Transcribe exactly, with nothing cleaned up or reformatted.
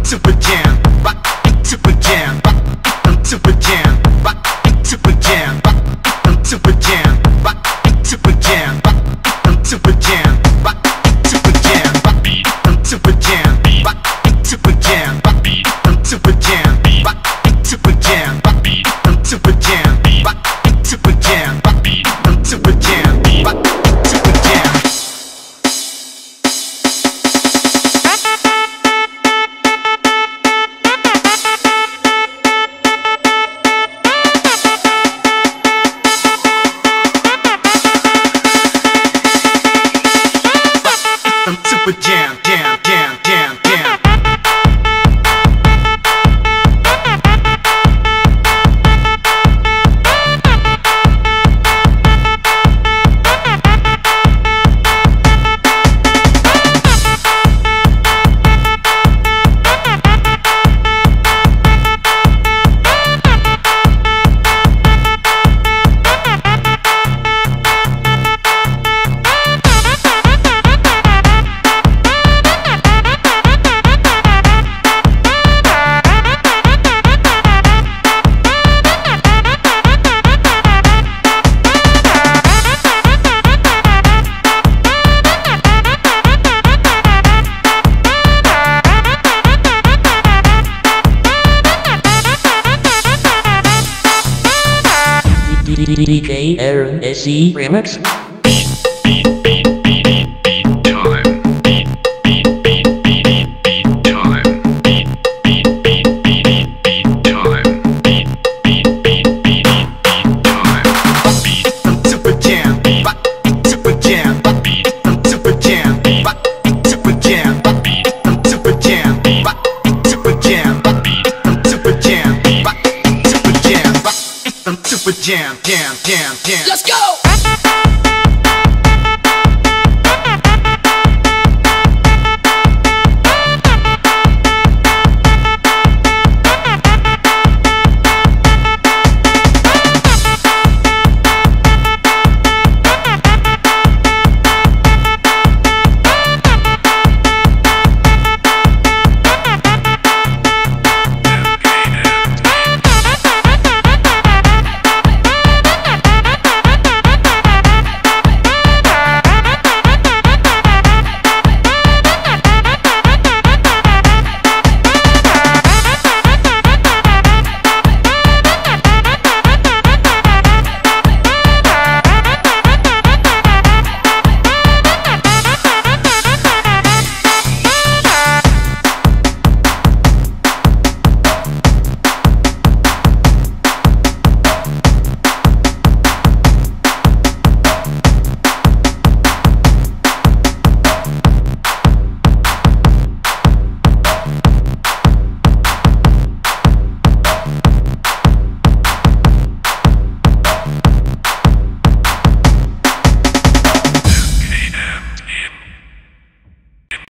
Super Jam, rock, Super Jam, rock, Super Jam, rock, Super Jam, rock, Super Jam, rock, Super Jam, rock, Super Jam, rock, Super Jam, rock, Super Jam, rock, Super Jam, rock, Super Jam, rock, Super Jam, rock, Super Jam, rock, Super Jam, rock, Super Jam, rock, Super Jam. Super Jam, jam, jam, jam, jam. D J Aaron S E Remix. Beat, beat, beat, beat, beat, beat time. Beat, beat, beat, beat, beat time. Beat, beat, beat, beat, beat time. Beat, beat, beat, beat, beat time. Beat, Super Jam, rock, Super Jam, beat, Super Jam, rock, Super Jam, beat, Super Jam, rock, Super Jam, beat, Super Jam, rock, Super Jam, rock, Super Jam, jam, jam, jam. Let's go!